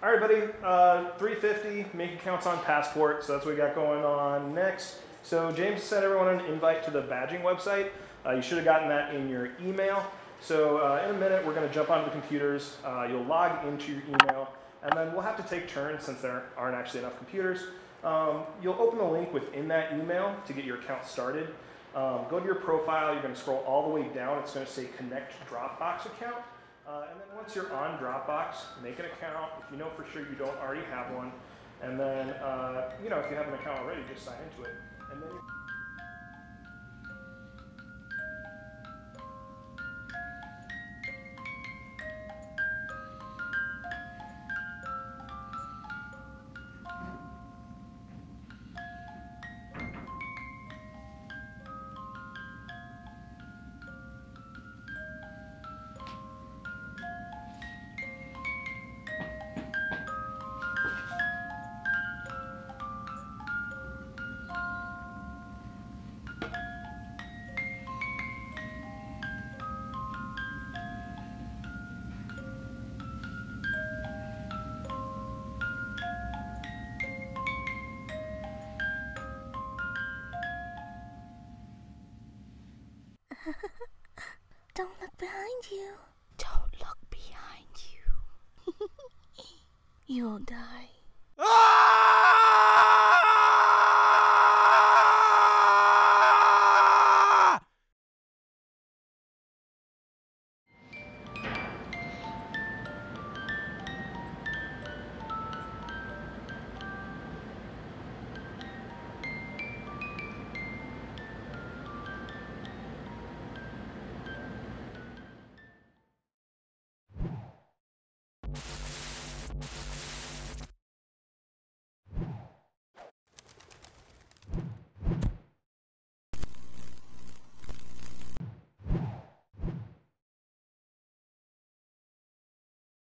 All right, buddy, 350, make accounts on Passport, so that's what we got going on next. So James sent everyone an invite to the badging website. You should have gotten that in your email. So in a minute, we're gonna jump onto the computers. You'll log into your email, and then we'll have to take turns since there aren't actually enough computers. You'll open the link within that email to get your account started. Go to your profile, you're gonna scroll all the way down. It's gonna say Connect Dropbox Account. And then once you're on Dropbox, make an account. If you know for sure you don't already have one. And then, if you have an account already, just sign into it. And then Don't look behind you. Don't look behind you. You'll die.